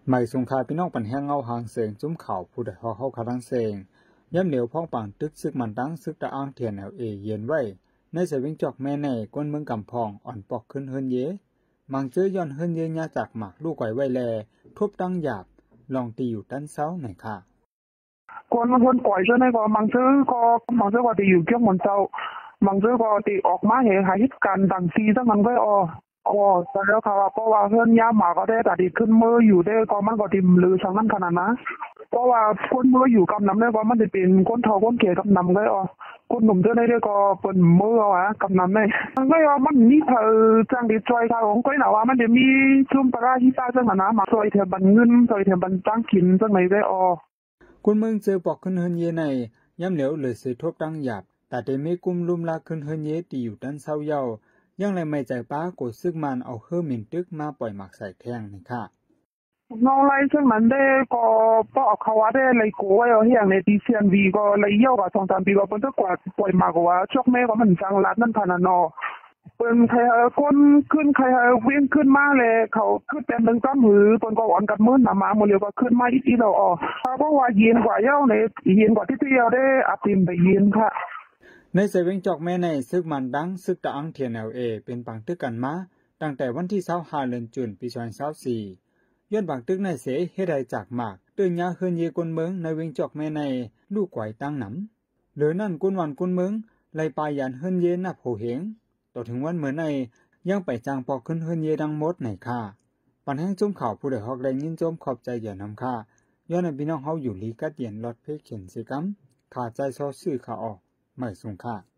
หมายสงคาพี่น้องปันแห้งเงาหางเสียงจุ้มเข่าผู้ใดเขาคารังเสียงย้ำเหลียวพ้องปังตึกซึกมันตั้งซึกตะอ้างเทียนเย็นไว้ในเสวิงจอกแม่ในก้นเมืองกำพองอ่อนปอกขึ้นเฮินเยมังเจอย้อนเฮินเยญาจากหมากลูกไก่ไว้แลทุบตั้งหยาบลองตีอยู่ด้านเซ้าหน่อยค่ะคนมันคนก่อยใช่ไหมก็มังซื้อก็ตีอยู่เกี่ยวมันเจ้ามังซื้อก็ตีออกมาเหตุหายการดังซีทั้งมันก็แต่แล้วเขาเพราะว่าเพื่อนย่าหมาก็ได้แต่ดีขึ้นมืออยู่ได้ก็มันก็ติมลือช่างนั้นขนาดนะเพราะว่าคนมืออยู่กำนำได้ก็มันจะเป็นคนเฒ่าคนแก่กำนำก็คนหนุ่มเจ้าได้ก็เป็นมือกำนำได้มันก็มันมีจังดีจอยค่ะของก้อยหนาว่ามันจะมีชุ่มปลาที่ใต้จังหนามาซอยเทียบันเงินซอยเทียบันจ้างกินจังไหนได้คุณเมืองเจอปอกขึ้นเฮินเยในย้ำเหลียวเลยเสียทบตั้งหยาบแต่เดไม่กุมลุมลาขึ้นเฮินเยตีอยู่ด้านเศร้าเย้ายังไรไม่ใจป้าโกซึกมันเอาเฮือมินตึกมาปล่อยหมักใส่แทงนี่ค่ะนอไล่ซึ่งมันได้ก็ป้อเขาว่าได้เลยกูว่าอย่างในดีเซียนวีก็เลยเยี่ยวกับ2-3 ปีก็เป็นตัวกว่าปล่อยหมากว่าชกแม่ก็มันจังรัดนั่นพานนอเป็นใครก้นขึ้นใครวิ่งขึ้นมาเลยเขาขึ้นเป็นดึงต้นหือปนก็อ่อนกับมือหนามาหมดเลยก็ขึ้นมาอีเราเพราะว่าเย็นกว่าเย้าในเย็นกว่าที่เราได้อับติมไปเย็นค่ะในเซเว่นจอกแม่ในซึกมันดังซึกตะอังเทียนเป็นปังตึกกันมาตั้งแต่วันที่25เดือนจุนปี2024ย้อนบางตึกในเสเฮ็ดได้จากหมากตื่นยาเฮือนเยกนเมืองในเวงจอกแม่ในลูกไก่ตั้งหนำหรือนั่นกุนวันกุนเมืองไล่ปายยันเฮือนเยนับโหเหงต่อถึงวันเหมือนในยังไปจางปอกขึ้นเฮือนเยดังมดในค่าปันแห้งจุ่มข่าวผู้ใดฮอกแรงยินจมขอบใจอย่านำค่าย้อนในพี่น้องเฮาอยู่ลีกัดเย็นลอดเพกเขียนสิกัมขาใจซอซื่อขาออกไม่สูงค่า